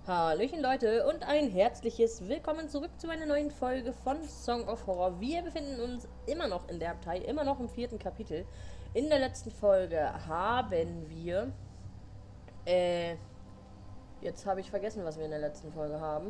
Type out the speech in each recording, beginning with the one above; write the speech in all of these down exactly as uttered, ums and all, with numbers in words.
Hallöchen Leute und ein herzliches Willkommen zurück zu einer neuen Folge von Song of Horror. Wir befinden uns immer noch in der Abtei, immer noch im vierten Kapitel. In der letzten Folge haben wir... Äh... Jetzt habe ich vergessen, was wir in der letzten Folge haben.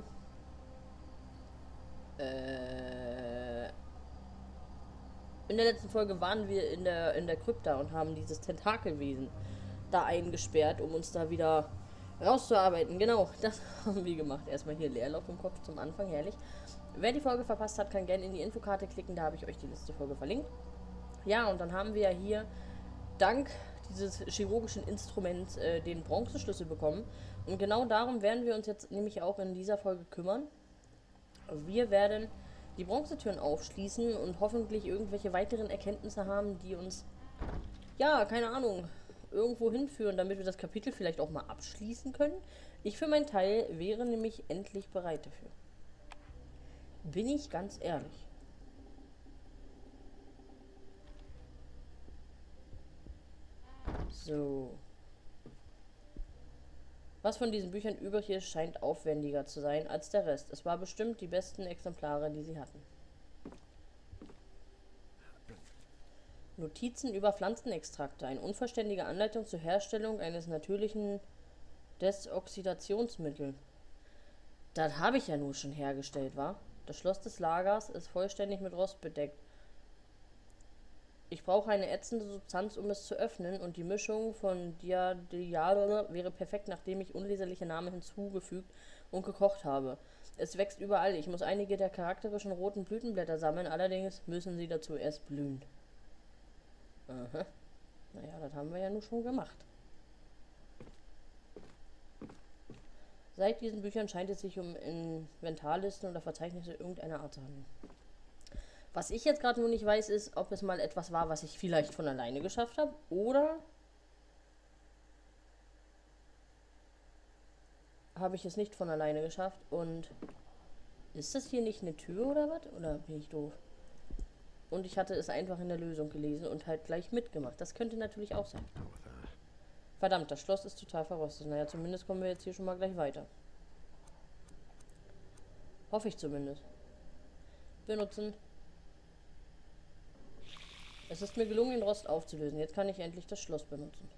Äh... In der letzten Folge waren wir in der, in der Krypta und haben dieses Tentakelwesen da eingesperrt, um uns da wieder rauszuarbeiten. Genau, das haben wir gemacht. Erstmal hier Leerlauf im Kopf zum Anfang, herrlich. Wer die Folge verpasst hat, kann gerne in die Infokarte klicken, da habe ich euch die letzte Folge verlinkt. Ja, und dann haben wir ja hier dank dieses chirurgischen Instruments äh, den Bronzeschlüssel bekommen. Und genau darum werden wir uns jetzt nämlich auch in dieser Folge kümmern. Wir werden die Bronzetüren aufschließen und hoffentlich irgendwelche weiteren Erkenntnisse haben, die uns, ja, keine Ahnung, irgendwo hinführen, damit wir das Kapitel vielleicht auch mal abschließen können. Ich für meinen Teil wäre nämlich endlich bereit dafür. Bin ich ganz ehrlich. So. Was von diesen Büchern übrig ist, scheint aufwendiger zu sein als der Rest. Es war bestimmt die besten Exemplare, die sie hatten. Notizen über Pflanzenextrakte. Eine unvollständige Anleitung zur Herstellung eines natürlichen Desoxidationsmittels. Das habe ich ja nur schon hergestellt, war. Das Schloss des Lagers ist vollständig mit Rost bedeckt. Ich brauche eine ätzende Substanz, um es zu öffnen, und die Mischung von Diadiade wäre perfekt, nachdem ich unleserliche Namen hinzugefügt und gekocht habe. Es wächst überall. Ich muss einige der charakterischen roten Blütenblätter sammeln, allerdings müssen sie dazu erst blühen. Aha. Naja, das haben wir ja nur schon gemacht. Seit diesen Büchern scheint es sich um Inventarlisten oder Verzeichnisse irgendeiner Art zu handeln. Was ich jetzt gerade nur nicht weiß, ist, ob es mal etwas war, was ich vielleicht von alleine geschafft habe, oder habe ich es nicht von alleine geschafft. Und ist das hier nicht eine Tür oder was? Oder bin ich doof? Und ich hatte es einfach in der Lösung gelesen und halt gleich mitgemacht. Das könnte natürlich auch sein. Verdammt, das Schloss ist total verrostet. Naja, zumindest kommen wir jetzt hier schon mal gleich weiter. Hoffe ich zumindest. Benutzen. Es ist mir gelungen, den Rost aufzulösen. Jetzt kann ich endlich das Schloss benutzen.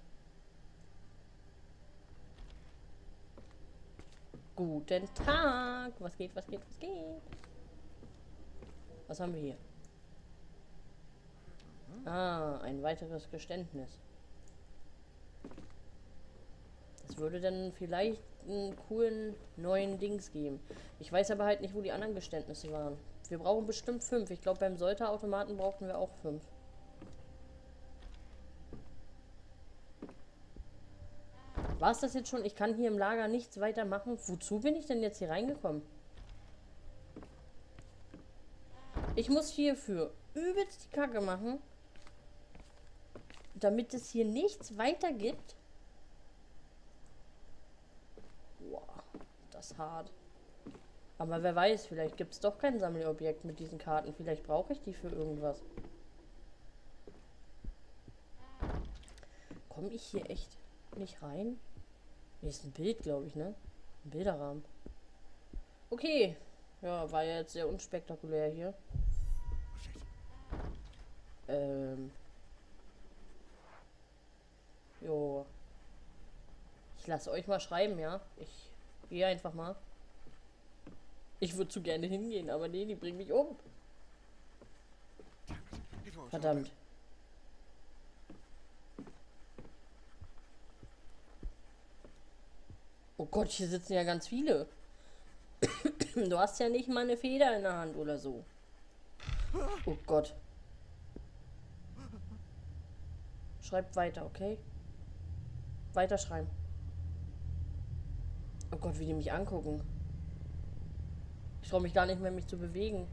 Guten Tag! Was geht, was geht, was geht? Was haben wir hier? Ah, ein weiteres Geständnis. Das würde dann vielleicht einen coolen neuen Dings geben. Ich weiß aber halt nicht, wo die anderen Geständnisse waren. Wir brauchen bestimmt fünf. Ich glaube, beim Solta-Automaten brauchten wir auch fünf. War es das jetzt schon? Ich kann hier im Lager nichts weiter machen. Wozu bin ich denn jetzt hier reingekommen? Ich muss hierfür übelst die Kacke machen, damit es hier nichts weiter gibt. Boah, das ist hart. Aber wer weiß, vielleicht gibt es doch kein Sammelobjekt mit diesen Karten. Vielleicht brauche ich die für irgendwas. Komme ich hier echt nicht rein? Hier ist ein Bild, glaube ich, ne? Ein Bilderrahmen. Okay. Ja, war ja jetzt sehr unspektakulär hier. Ähm. Jo. Ich lasse euch mal schreiben, ja? Ich gehe einfach mal. Ich würde zu gerne hingehen, aber nee, die bringen mich um. Verdammt. Oh Gott, hier sitzen ja ganz viele. Du hast ja nicht mal eine Feder in der Hand oder so. Oh Gott. Schreibt weiter, okay? Weiterschreiben. Oh Gott, wie die mich angucken. Ich traue mich gar nicht mehr, mich zu bewegen.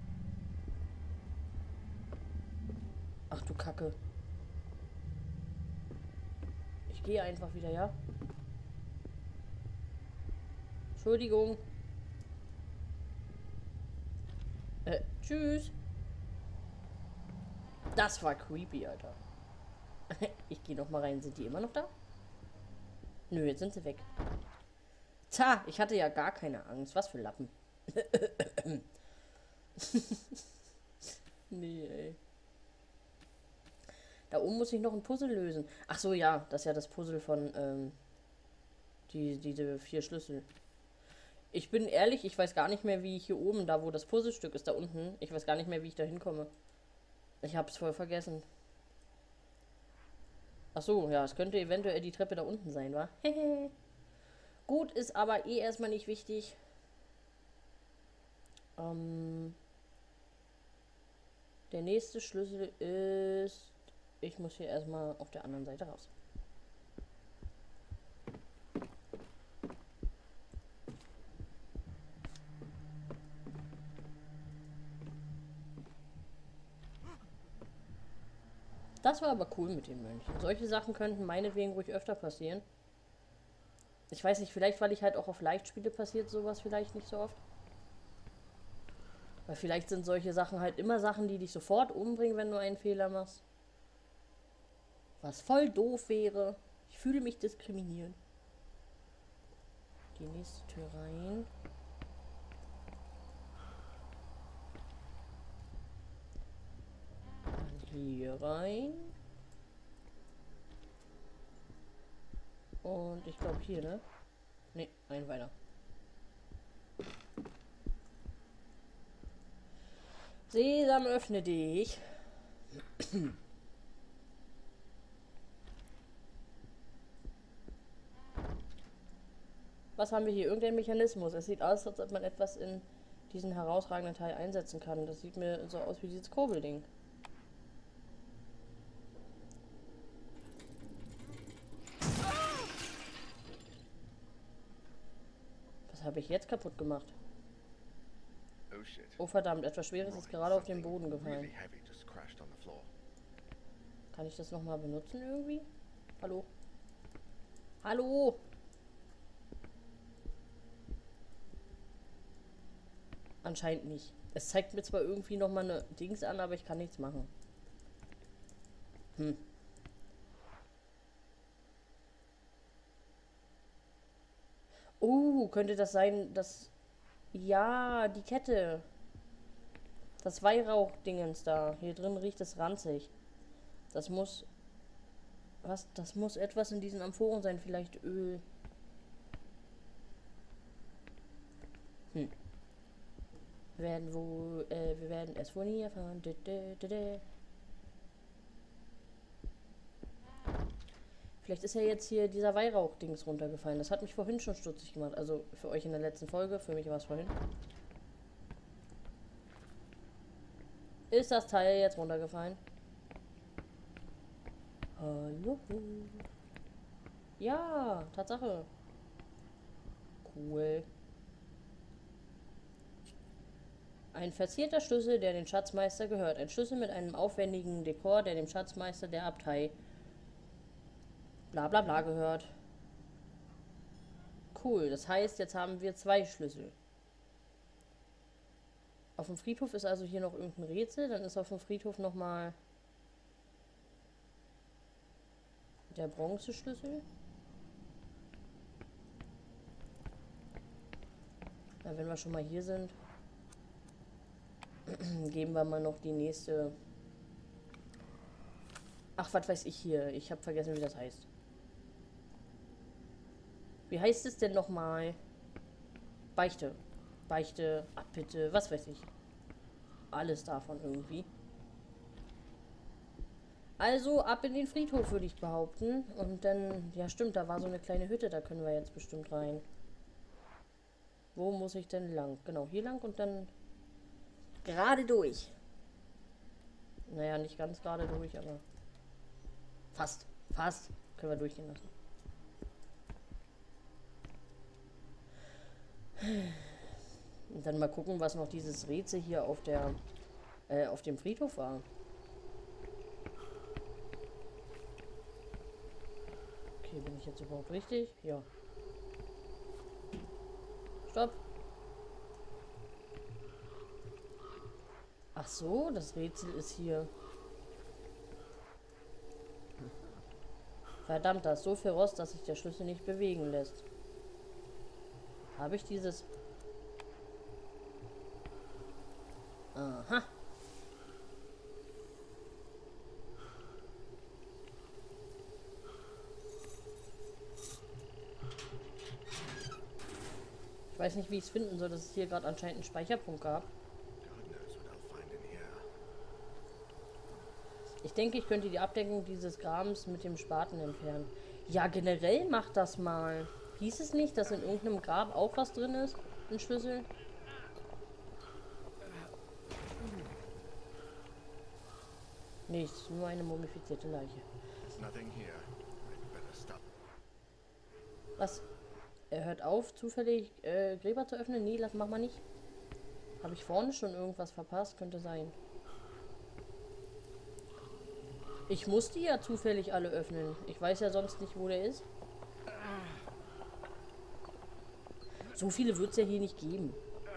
Ach du Kacke. Ich gehe einfach wieder, ja? Entschuldigung. Äh, tschüss. Das war creepy, Alter. Ich gehe noch mal rein. Sind die immer noch da? Nö, jetzt sind sie weg. Ta, ich hatte ja gar keine Angst. Was für Lappen. Nee, ey. Da oben muss ich noch ein Puzzle lösen. Ach so, ja, das ist ja das Puzzle von, ähm, die, diese vier Schlüssel. Ich bin ehrlich, ich weiß gar nicht mehr, wie ich hier oben, da wo das Puzzlestück ist, da unten, ich weiß gar nicht mehr, wie ich da hinkomme. Ich hab's voll vergessen. Ach so, ja, es könnte eventuell die Treppe da unten sein, wa? Hehe. Gut, ist aber eh erstmal nicht wichtig. Ähm, der nächste Schlüssel ist... Ich muss hier erstmal auf der anderen Seite raus. Das war aber cool mit den Mönchen. Solche Sachen könnten meinetwegen ruhig öfter passieren. Ich weiß nicht, vielleicht weil ich halt auch auf Leichtspiele passiert sowas vielleicht nicht so oft. Weil vielleicht sind solche Sachen halt immer Sachen, die dich sofort umbringen, wenn du einen Fehler machst. Was voll doof wäre. Ich fühle mich diskriminiert. Die nächste Tür rein. Dann hier rein. Und ich glaube hier, ne? Ne, ein weiter. Sesam, öffne dich. Was haben wir hier? Irgendein Mechanismus. Es sieht aus, als ob man etwas in diesen herausragenden Teil einsetzen kann. Das sieht mir so aus wie dieses Kurbelding. Was habe ich jetzt kaputt gemacht? Oh verdammt, etwas Schweres ist gerade auf den Boden gefallen. Kann ich das nochmal benutzen irgendwie? Hallo? Hallo? Anscheinend nicht. Es zeigt mir zwar irgendwie nochmal eine Dings an, aber ich kann nichts machen. Hm. Oh, könnte das sein, dass... Ja, die Kette. Das Weihrauchdingens da. Hier drin riecht es ranzig. Das muss... Was? Das muss etwas in diesen Amphoren sein. Vielleicht Öl. Hm. Wir werden wohl... Äh, wir werden es wohl nie erfahren. Dä, dä, dä, dä. Vielleicht ist ja jetzt hier dieser Weihrauchdings runtergefallen. Das hat mich vorhin schon stutzig gemacht. Also für euch in der letzten Folge, für mich war es vorhin. Ist das Teil jetzt runtergefallen? Hallo? Ja, Tatsache. Cool. Ein verzierter Schlüssel, der den Schatzmeister gehört. Ein Schlüssel mit einem aufwendigen Dekor, der dem Schatzmeister der Abtei bla bla bla gehört. Cool, das heißt, jetzt haben wir zwei Schlüssel. Auf dem Friedhof ist also hier noch irgendein Rätsel. Dann ist auf dem Friedhof nochmal der Bronzeschlüssel. Na, wenn wir schon mal hier sind, geben wir mal noch die nächste... Ach, was weiß ich hier? Ich habe vergessen, wie das heißt. Wie heißt es denn nochmal? Beichte. Beichte, Abbitte, was weiß ich. Alles davon irgendwie. Also ab in den Friedhof, würde ich behaupten. Und dann, ja stimmt, da war so eine kleine Hütte, da können wir jetzt bestimmt rein. Wo muss ich denn lang? Genau, hier lang und dann gerade durch. Naja, nicht ganz gerade durch, aber fast, fast können wir durchgehen lassen. Und dann mal gucken, was noch dieses Rätsel hier auf der äh, auf dem Friedhof war. Okay, bin ich jetzt überhaupt richtig? Ja. Stopp. Ach so, das Rätsel ist hier. Verdammt, da ist so viel Rost, dass sich der Schlüssel nicht bewegen lässt. Habe ich dieses... Aha. Ich weiß nicht, wie ich es finden soll, dass es hier gerade anscheinend einen Speicherpunkt gab. Ich denke, ich könnte die Abdeckung dieses Grabens mit dem Spaten entfernen. Ja, generell macht das mal. Hieß es nicht, dass in irgendeinem Grab auch was drin ist? Ein Schlüssel? Nichts, nur eine mumifizierte Leiche. Was? Er hört auf, zufällig äh, Gräber zu öffnen? Nee, das machen wir nicht. Habe ich vorne schon irgendwas verpasst? Könnte sein. Ich muss die ja zufällig alle öffnen. Ich weiß ja sonst nicht, wo der ist. So viele wird es ja hier nicht geben.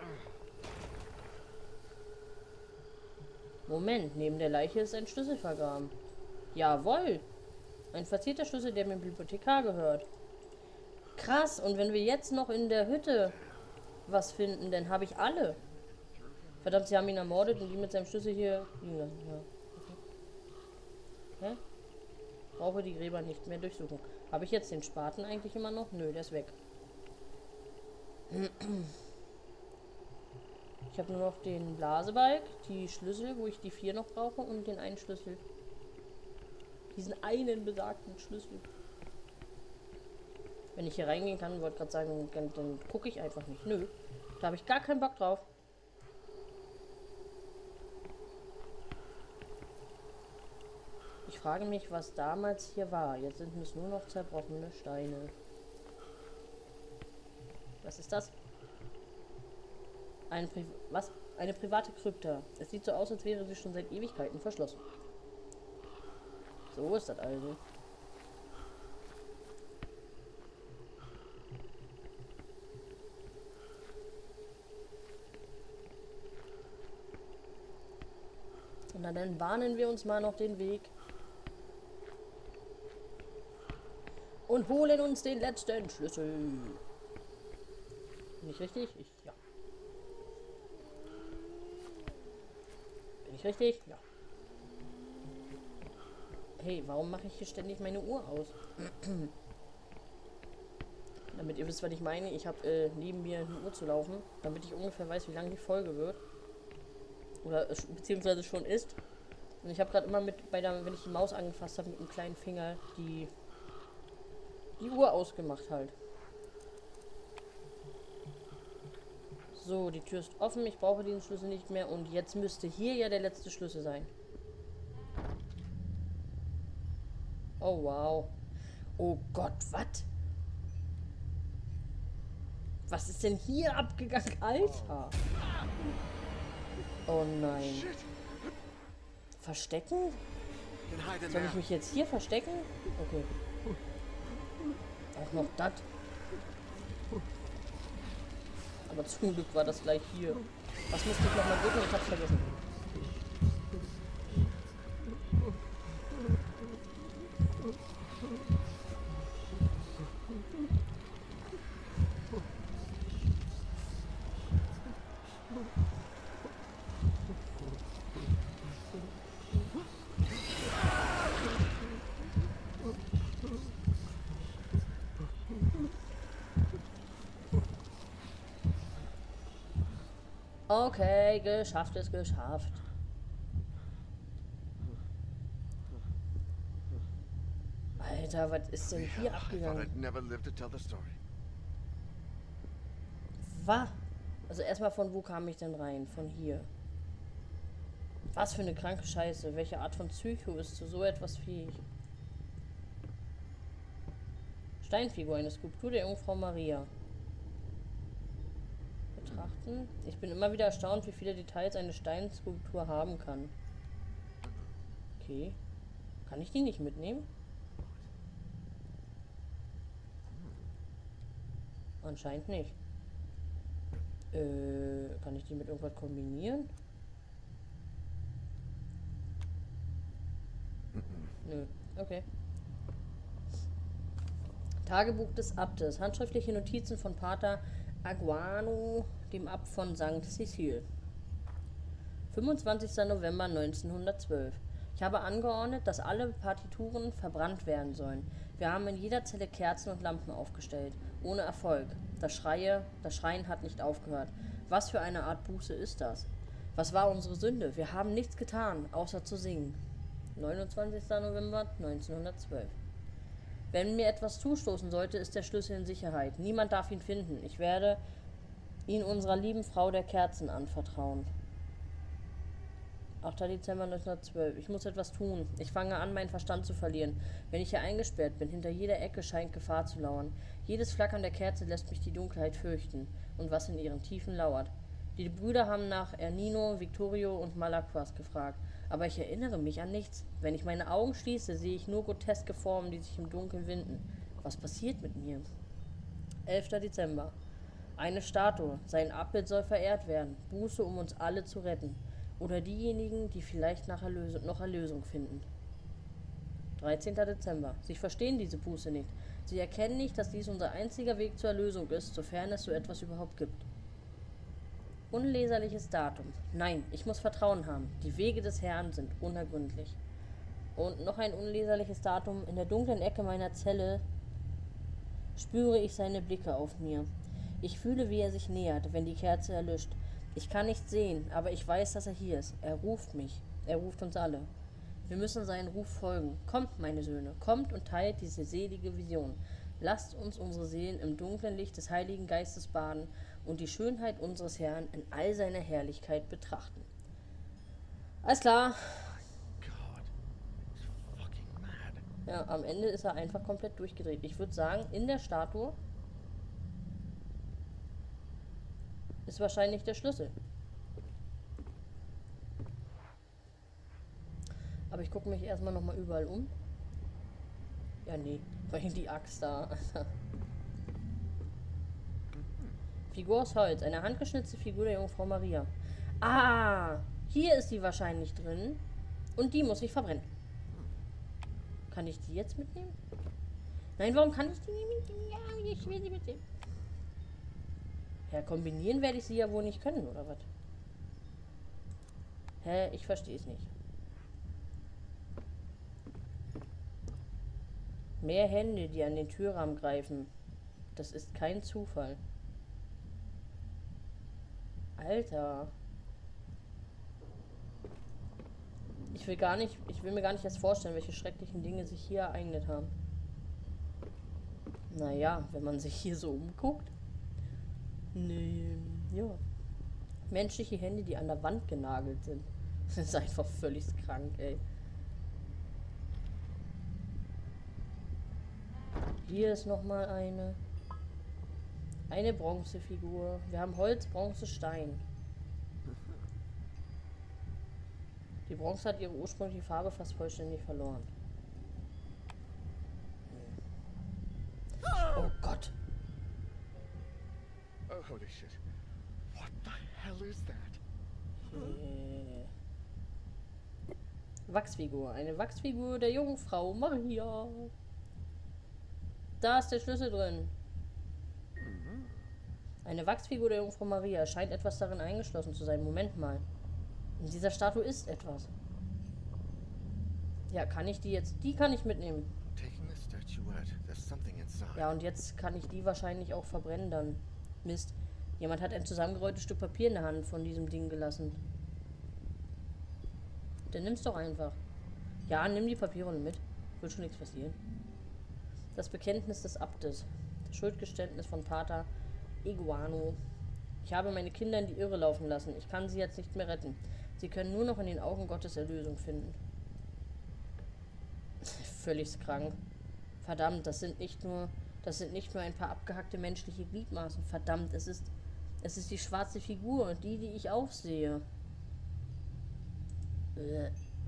Moment, neben der Leiche ist ein Schlüssel vergraben. Jawohl! Ein verzierter Schlüssel, der mir dem Bibliothekar gehört. Krass, und wenn wir jetzt noch in der Hütte was finden, dann habe ich alle. Verdammt, sie haben ihn ermordet und die mit seinem Schlüssel hier liegen lassen. Ja. Okay. Hä? Brauche die Gräber nicht mehr durchsuchen. Habe ich jetzt den Spaten eigentlich immer noch? Nö, der ist weg. Ich habe nur noch den Blasebalg, die Schlüssel, wo ich die vier noch brauche und den einen Schlüssel. Diesen einen besagten Schlüssel. Wenn ich hier reingehen kann, wollte gerade sagen, dann, dann gucke ich einfach nicht. Nö, da habe ich gar keinen Bock drauf. Ich frage mich, was damals hier war. Jetzt sind es nur noch zerbrochene Steine. Was ist das? Ein Pri was? Eine private Krypta. Es sieht so aus, als wäre sie schon seit Ewigkeiten verschlossen. So ist das also. Na, dann bahnen wir uns mal noch den Weg. Und holen uns den letzten Schlüssel. Bin ich richtig? Ich, ja. Bin ich richtig? Ja. Hey, warum mache ich hier ständig meine Uhr aus? Damit ihr wisst, was ich meine. Ich habe äh, neben mir eine Uhr zu laufen, damit ich ungefähr weiß, wie lange die Folge wird. Oder äh, beziehungsweise schon ist. Und ich habe gerade immer mit, bei der, wenn ich die Maus angefasst habe, mit dem kleinen Finger die, die Uhr ausgemacht halt. So, die Tür ist offen. Ich brauche den Schlüssel nicht mehr. Und jetzt müsste hier ja der letzte Schlüssel sein. Oh, wow. Oh Gott, was? Was ist denn hier abgegangen? Alter! Oh nein. Verstecken? Soll ich mich jetzt hier verstecken? Okay. Auch noch das. Aber zum Glück war das gleich hier. Was musste ich nochmal drücken? Ich hab's vergessen. Okay, geschafft ist geschafft. Alter, was ist denn hier abgegangen? Was? Also erstmal, von wo kam ich denn rein? Von hier. Was für eine kranke Scheiße. Welche Art von Psycho ist zu so etwas fähig? Steinfigur, eine Skulptur der Jungfrau Maria. Betrachten. Ich bin immer wieder erstaunt, wie viele Details eine Steinskulptur haben kann. Okay. Kann ich die nicht mitnehmen? Anscheinend nicht. Äh, kann ich die mit irgendwas kombinieren? Nö. Okay. Tagebuch des Abtes. Handschriftliche Notizen von Pater Aguano, dem Abt von Sankt Cecil. fünfundzwanzigster November neunzehnhundertzwölf. Ich habe angeordnet, dass alle Partituren verbrannt werden sollen. Wir haben in jeder Zelle Kerzen und Lampen aufgestellt. Ohne Erfolg. Das Schreie, das Schreien hat nicht aufgehört. Was für eine Art Buße ist das? Was war unsere Sünde? Wir haben nichts getan, außer zu singen. neunundzwanzigster November neunzehnhundertzwölf. Wenn mir etwas zustoßen sollte, ist der Schlüssel in Sicherheit. Niemand darf ihn finden. Ich werde ihn unserer lieben Frau der Kerzen anvertrauen. achter Dezember neunzehnhundertzwölf. Ich muss etwas tun. Ich fange an, meinen Verstand zu verlieren. Wenn ich hier eingesperrt bin, hinter jeder Ecke scheint Gefahr zu lauern. Jedes Flackern der Kerze lässt mich die Dunkelheit fürchten und was in ihren Tiefen lauert. Die Brüder haben nach Ernino, Victorio und Malaquas gefragt, aber ich erinnere mich an nichts. Wenn ich meine Augen schließe, sehe ich nur groteske Formen, die sich im Dunkeln winden. Was passiert mit mir? elfter Dezember. Eine Statue. Sein Abbild soll verehrt werden. Buße, um uns alle zu retten. Oder diejenigen, die vielleicht nach Erlösung, noch Erlösung finden. dreizehnter Dezember. Sie verstehen diese Buße nicht. Sie erkennen nicht, dass dies unser einziger Weg zur Erlösung ist, sofern es so etwas überhaupt gibt. Unleserliches Datum. Nein, ich muss Vertrauen haben. Die Wege des Herrn sind unergründlich. Und noch ein unleserliches Datum. In der dunklen Ecke meiner Zelle spüre ich seine Blicke auf mir. Ich fühle, wie er sich nähert, wenn die Kerze erlischt. Ich kann nichts sehen, aber ich weiß, dass er hier ist. Er ruft mich. Er ruft uns alle. Wir müssen seinen Ruf folgen. Kommt, meine Söhne, kommt und teilt diese selige Vision. Lasst uns unsere Seelen im dunklen Licht des Heiligen Geistes baden und die Schönheit unseres Herrn in all seiner Herrlichkeit betrachten. Alles klar. Ja, am Ende ist er einfach komplett durchgedreht. Ich würde sagen, in der Statue ist wahrscheinlich der Schlüssel. Aber ich gucke mich erstmal nochmal überall um. Ja, nee, weil die Axt da. Figur aus Holz. Eine handgeschnitzte Figur der Jungfrau Maria. Ah, hier ist sie wahrscheinlich drin. Und die muss ich verbrennen. Kann ich die jetzt mitnehmen? Nein, warum kann ich die nicht mitnehmen? Ja, ich will sie mitnehmen. Ja, kombinieren werde ich sie ja wohl nicht können, oder was? Hä? Ich verstehe es nicht. Mehr Hände, die an den Türrahmen greifen. Das ist kein Zufall. Alter. Ich will gar nicht, ich will mir gar nicht erst vorstellen, welche schrecklichen Dinge sich hier ereignet haben. Naja, wenn man sich hier so umguckt. Nee, ja. Menschliche Hände, die an der Wand genagelt sind. Das ist einfach völlig krank, ey. Hier ist nochmal eine. Eine Bronzefigur. Wir haben Holz, Bronze, Stein. Die Bronze hat ihre ursprüngliche Farbe fast vollständig verloren. Oh Gott. Oh, holy shit. What the hell is that? Äh. Wachsfigur. Eine Wachsfigur der Jungfrau Maria. Da ist der Schlüssel drin. Eine Wachsfigur der Jungfrau Maria. Scheint etwas darin eingeschlossen zu sein. Moment mal. In dieser Statue ist etwas. Ja, kann ich die jetzt... Die kann ich mitnehmen. Ja, und jetzt kann ich die wahrscheinlich auch verbrennen dann. Mist. Jemand hat ein zusammengerolltes Stück Papier in der Hand von diesem Ding gelassen. Dann nimm's doch einfach. Ja, nimm die Papierrolle mit. Wird schon nichts passieren. Das Bekenntnis des Abtes. Das Schuldgeständnis von Pater Iguano. Ich habe meine Kinder in die Irre laufen lassen. Ich kann sie jetzt nicht mehr retten. Sie können nur noch in den Augen Gottes Erlösung finden. Völlig krank. Verdammt, das sind nicht nur, das sind nicht nur ein paar abgehackte menschliche Gliedmaßen. Verdammt, es ist, es ist die schwarze Figur, die, die ich aufsehe. Bäh.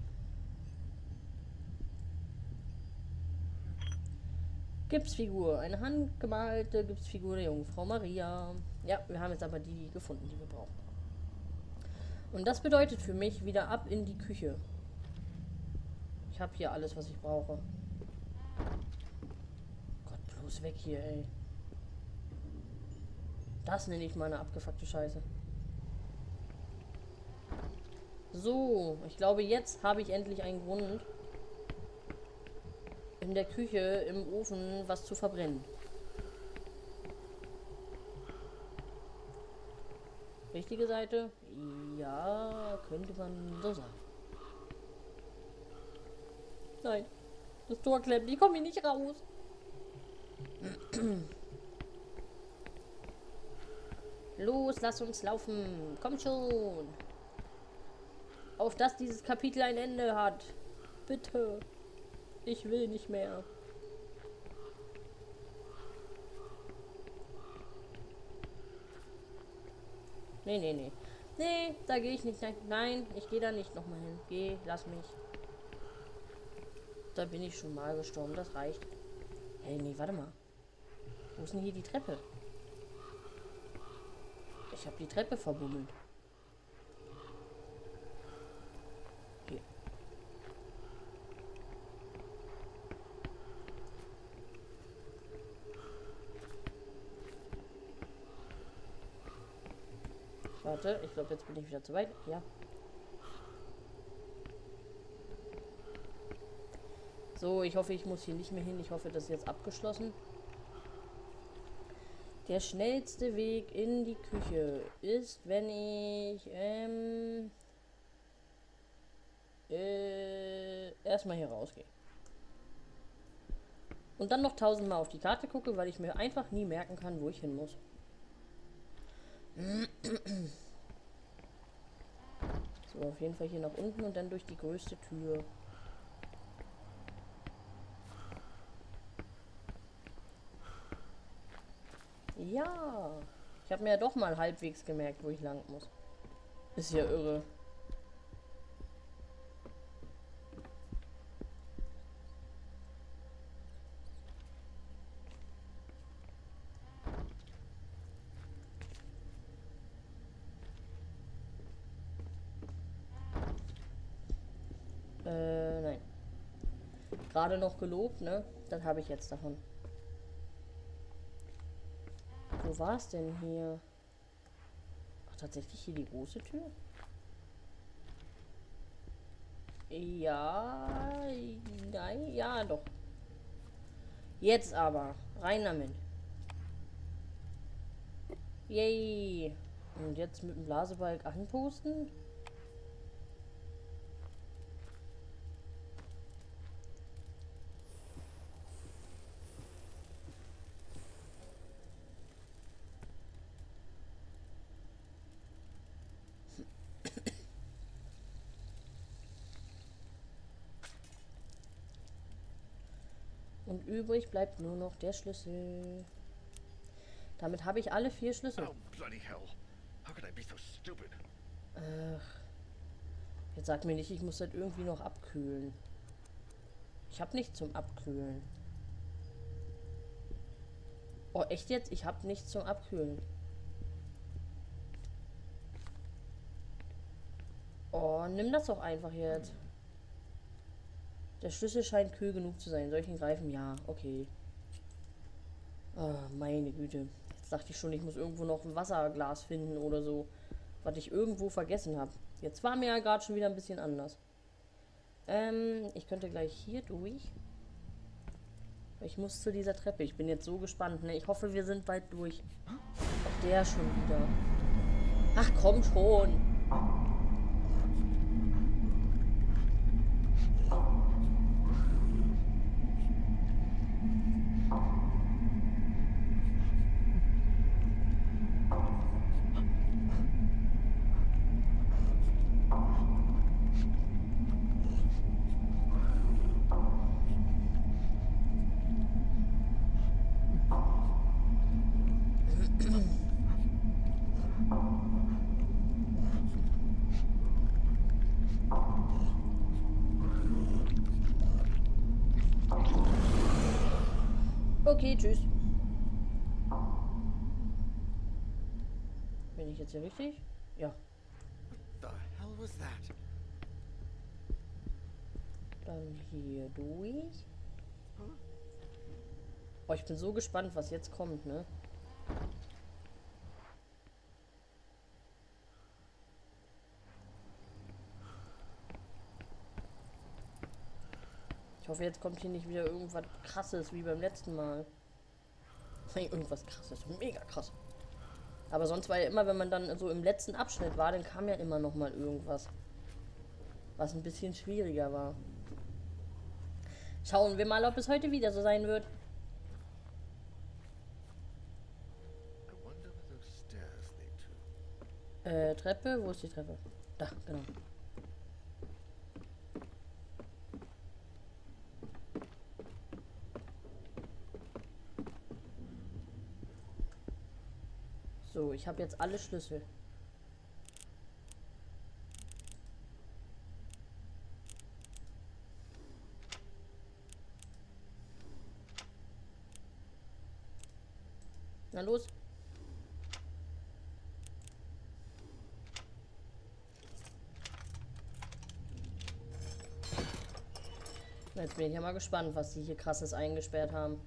Gipsfigur. Eine handgemalte Gipsfigur der Jungfrau Maria. Ja, wir haben jetzt aber die gefunden, die wir brauchen. Und das bedeutet für mich wieder ab in die Küche. Ich habe hier alles, was ich brauche. Gott, bloß weg hier, ey. Das nenne ich mal eine abgefuckte Scheiße. So, ich glaube, jetzt habe ich endlich einen Grund, in der Küche, im Ofen, was zu verbrennen. Richtige Seite? Ja, könnte man so sagen. Nein, das Tor klemmt, ich komme hier nicht raus. Los, lass uns laufen. Komm schon. Auf dass dieses Kapitel ein Ende hat. Bitte. Ich will nicht mehr. Nee, nee, nee. Nee, da gehe ich nicht. Nein, ich gehe da nicht nochmal hin. Geh, lass mich. Da bin ich schon mal gestorben. Das reicht. Hey, nee, warte mal. Wo ist denn hier die Treppe? Ich habe die Treppe verbummelt. Hier. Warte, ich glaube, jetzt bin ich wieder zu weit. Ja. So, ich hoffe, ich muss hier nicht mehr hin. Ich hoffe, das ist jetzt abgeschlossen. Der schnellste Weg in die Küche ist, wenn ich ähm, äh, erstmal hier rausgehe. Und dann noch tausendmal auf die Karte gucke, weil ich mir einfach nie merken kann, wo ich hin muss. So, auf jeden Fall hier nach unten und dann durch die größte Tür. Ja, ich habe mir ja doch mal halbwegs gemerkt, wo ich lang muss. Ist ja irre. Äh, nein. Gerade noch gelobt, ne? Das habe ich jetzt davon. Wo war es denn hier? Ach, tatsächlich hier die große Tür? Ja, nein, ja, doch. Jetzt aber. Rein damit. Yay. Und jetzt mit dem Blasebalg anposten? Und übrig bleibt nur noch der Schlüssel. Damit habe ich alle vier Schlüssel. Oh, bloody hell. How could I be so stupid? Ach. Jetzt sag mir nicht, ich muss das irgendwie noch abkühlen. Ich habe nichts zum Abkühlen. Oh, echt jetzt? Ich habe nichts zum Abkühlen. Oh, nimm das doch einfach jetzt. Der Schlüssel scheint kühl genug zu sein. Soll ich ihn greifen? Ja, okay. Oh, meine Güte. Jetzt dachte ich schon, ich muss irgendwo noch ein Wasserglas finden oder so. Was ich irgendwo vergessen habe. Jetzt war mir ja gerade schon wieder ein bisschen anders. Ähm, ich könnte gleich hier durch. Ich muss zu dieser Treppe. Ich bin jetzt so gespannt, ne? Ich hoffe, wir sind bald durch. Auch der schon wieder. Ach, komm schon. Okay, tschüss. Bin ich jetzt hier richtig? Ja. The hell was that? Dann hier durch. Oh, ich bin so gespannt, was jetzt kommt, ne? Ich hoffe, jetzt kommt hier nicht wieder irgendwas Krasses wie beim letzten Mal. Nee, irgendwas Krasses. Mega krass. Aber sonst war ja immer, wenn man dann so im letzten Abschnitt war, dann kam ja immer noch mal irgendwas. Was ein bisschen schwieriger war. Schauen wir mal, ob es heute wieder so sein wird. I wonder where those stairs lead to. Äh, Treppe? Wo ist die Treppe? Da, genau. So, ich habe jetzt alle Schlüssel. Na los. Jetzt bin ich ja mal gespannt, was sie hier krasses eingesperrt haben.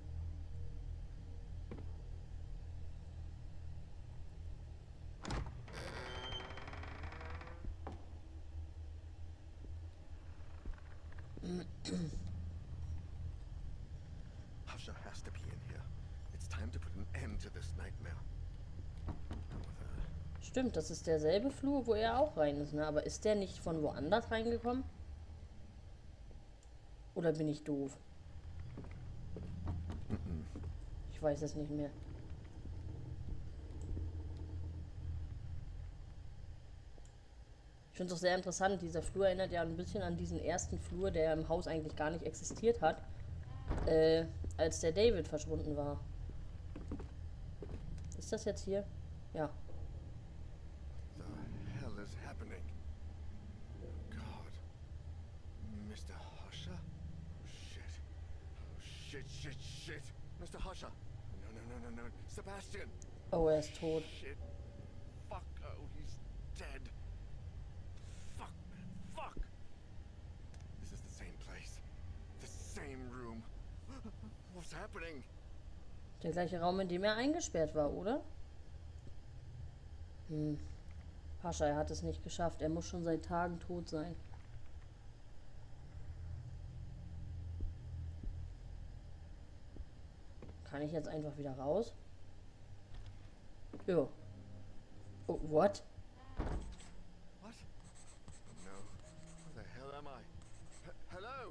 Husha has to be in here. It's time to put an end to this nightmare. Stimmt, das ist derselbe Flur, wo er auch rein ist, ne? Aber ist der nicht von woanders reingekommen? Oder bin ich doof? Ich weiß es nicht mehr. Ich finde es auch sehr interessant, dieser Flur erinnert ja ein bisschen an diesen ersten Flur, der im Haus eigentlich gar nicht existiert hat, äh, als der David verschwunden war. Ist das jetzt hier? Ja. The hell is happening? Oh God. Mister Husha? Oh shit. Oh shit, shit, shit. Mister Husha. No, no, no, no, no. Sebastian. Oh, er ist tot. Shit. Fuck. Oh, he's dead. Fuck, man. Fuck. This is the same place. The same room. What's happening? Der gleiche Raum, in dem er eingesperrt war, oder? Hm. Pascha, er hat es nicht geschafft. Er muss schon seit Tagen tot sein. Kann ich jetzt einfach wieder raus? Ja. Oh, what? What? Oh no. Where the hell am I? H hello?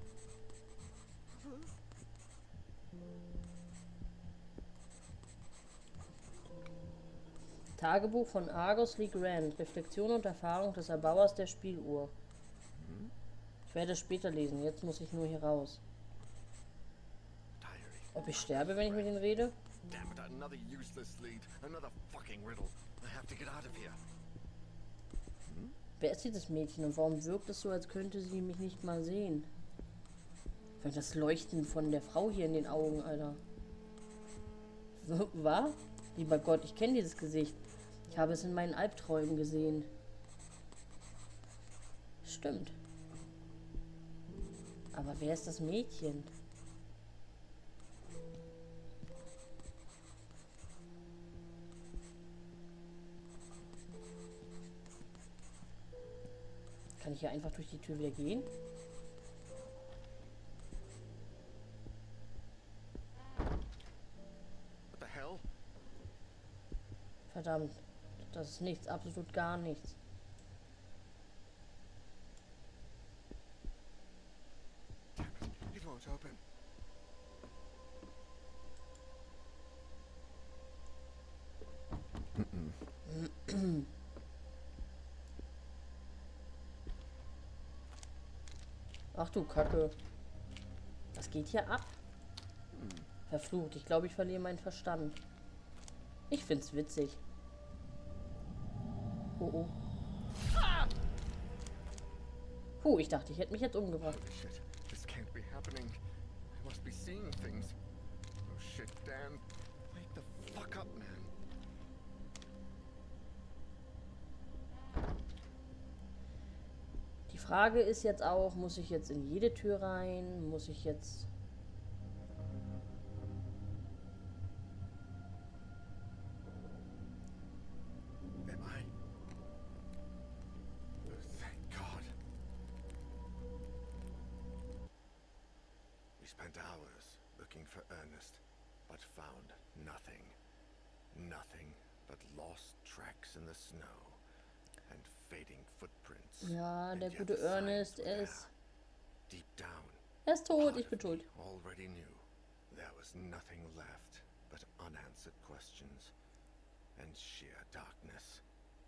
Tagebuch von Argus Lee Grant. Reflexion und Erfahrung des Erbauers der Spieluhr. Ich werde es später lesen. Jetzt muss ich nur hier raus. Diary. Ob ich sterbe, wenn ich mit ihnen rede? Damn it, another useless lead. Another fucking riddle. I have to get out of here. Wer ist dieses Mädchen und warum wirkt es so, als könnte sie mich nicht mal sehen? Vielleicht das Leuchten von der Frau hier in den Augen, Alter. Was? Lieber Gott, ich kenne dieses Gesicht. Ich habe es in meinen Albträumen gesehen. Stimmt. Aber wer ist das Mädchen? Kann ich hier einfach durch die Tür wieder gehen? What the hell? Verdammt. Das ist nichts, absolut gar nichts. Damn it, it won't open. Ach du Kacke. Was geht hier ab? Verflucht, ich glaube, ich verliere meinen Verstand. Ich find's witzig. Oh oh. Puh, ich dachte, ich hätte mich jetzt umgebracht. Holy shit, this can't be happening. I must be seeing things. Oh shit, Dan. Wake the fuck up, man. Die Frage ist jetzt auch, muss ich jetzt in jede Tür rein? Muss ich jetzt... Am I? Oh, thank God. spent hours looking for Ernest, but found nothing. Nothing but lost tracks in the snow and fading footprints. Ja, And der yet gute the signs Ernest, were er there. ist, Deep down, er ist tot, part ich bin of me schuld. already knew there was nothing left but unanswered questions and sheer darkness.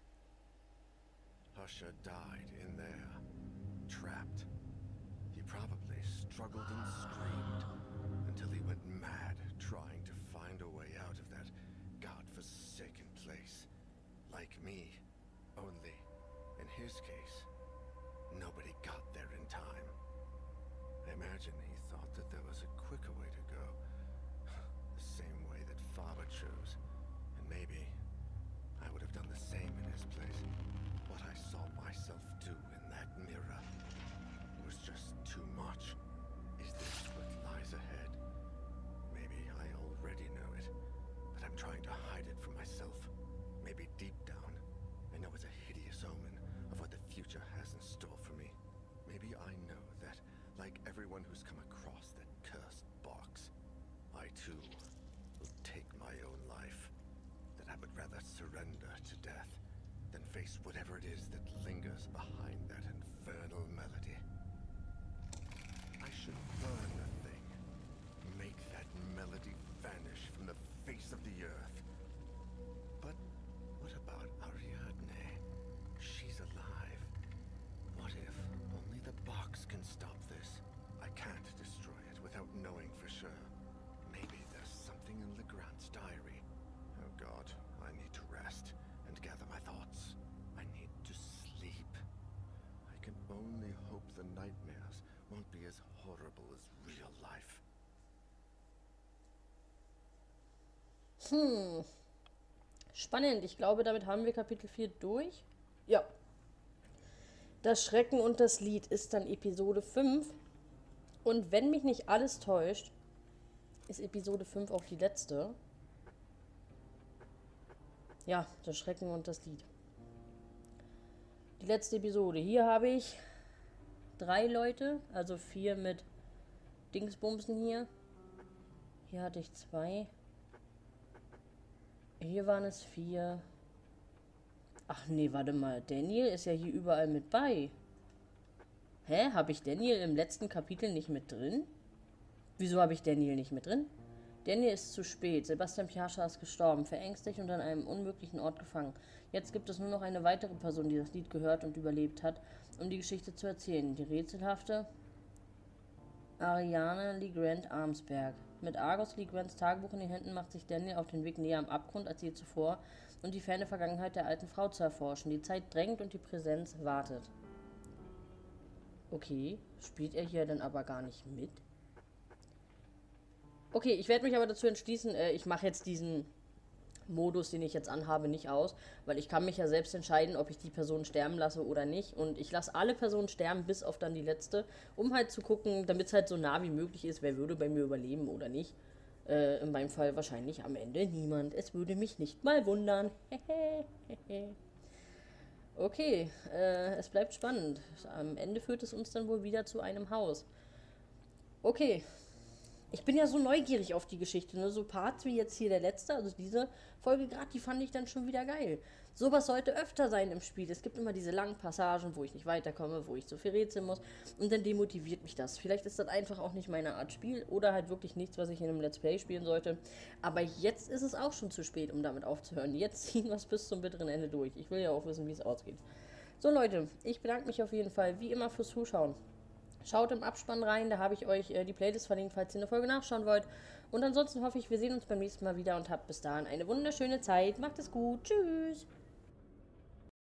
Husher died in there, trapped. He probably struggled and screamed until he went mad trying to find a way out of that godforsaken place. Like me, only in his case, nobody got there in time. I imagine he thought that there was a quicker way to go. The same way that Father chose. And maybe I would have done the same in his place. What I saw myself do in that mirror was just too much. Is this what lies ahead? Maybe I already know it, but I'm trying to hide it from myself. Maybe deep down, I know it's a hideous omen of what the future has in store for me. Maybe I know that, like everyone who's come across that cursed box, I too will take my own life. That I would rather surrender to death than face whatever it is that lingers behind that infernal melody. I should burn the thing. Make that melody vanish from the face of the earth. But what about Ariadne? She's alive. What if only the box can stop this? I can't destroy it without knowing for sure. Maybe there's something in Legrand's diary. Oh God, I need to rest and gather my thoughts. I need to sleep. I can only hope the nightmares won't be as horrible as real life. Hm. Spannend. Ich glaube, damit haben wir Kapitel vier durch. Ja. Das Schrecken und das Lied ist dann Episode fünf. Und wenn mich nicht alles täuscht, ist Episode fünf auch die letzte. Ja, das Schrecken und das Lied. Die letzte Episode. Hier habe ich drei Leute, also vier mit Dingsbumsen hier. Hier hatte ich zwei. Hier waren es vier. Ach nee, warte mal. Daniel ist ja hier überall mit bei. Hä? Habe ich Daniel im letzten Kapitel nicht mit drin? Wieso habe ich Daniel nicht mit drin? Daniel ist zu spät. Sebastian Piascha ist gestorben, verängstigt und an einem unmöglichen Ort gefangen. Jetzt gibt es nur noch eine weitere Person, die das Lied gehört und überlebt hat, um die Geschichte zu erzählen. Die rätselhafte Ariane Legrand Armsberg. Mit Argos Legrands Tagebuch in den Händen macht sich Daniel auf den Weg näher am Abgrund als je zuvor und die ferne Vergangenheit der alten Frau zu erforschen. Die Zeit drängt und die Präsenz wartet. Okay, spielt er hier dann aber gar nicht mit? Okay, ich werde mich aber dazu entschließen, äh, ich mache jetzt diesen Modus, den ich jetzt anhabe, nicht aus, weil ich kann mich ja selbst entscheiden, ob ich die Person sterben lasse oder nicht. Und ich lasse alle Personen sterben, bis auf dann die letzte, um halt zu gucken, damit es halt so nah wie möglich ist, wer würde bei mir überleben oder nicht. Äh, in meinem Fall wahrscheinlich am Ende niemand. Es würde mich nicht mal wundern. Okay, äh, es bleibt spannend. Am Ende führt es uns dann wohl wieder zu einem Haus. Okay. Ich bin ja so neugierig auf die Geschichte, ne? So Parts wie jetzt hier der letzte, also diese Folge gerade, die fand ich dann schon wieder geil. Sowas sollte öfter sein im Spiel. Es gibt immer diese langen Passagen, wo ich nicht weiterkomme, wo ich so viel rätseln muss und dann demotiviert mich das. Vielleicht ist das einfach auch nicht meine Art Spiel oder halt wirklich nichts, was ich in einem Let's Play spielen sollte. Aber jetzt ist es auch schon zu spät, um damit aufzuhören. Jetzt ziehen wir es bis zum bitteren Ende durch. Ich will ja auch wissen, wie es ausgeht. So Leute, ich bedanke mich auf jeden Fall wie immer fürs Zuschauen. Schaut im Abspann rein, da habe ich euch äh, die Playlist verlinkt, falls ihr eine Folge nachschauen wollt. Und ansonsten hoffe ich, wir sehen uns beim nächsten Mal wieder und habt bis dahin eine wunderschöne Zeit. Macht es gut. Tschüss.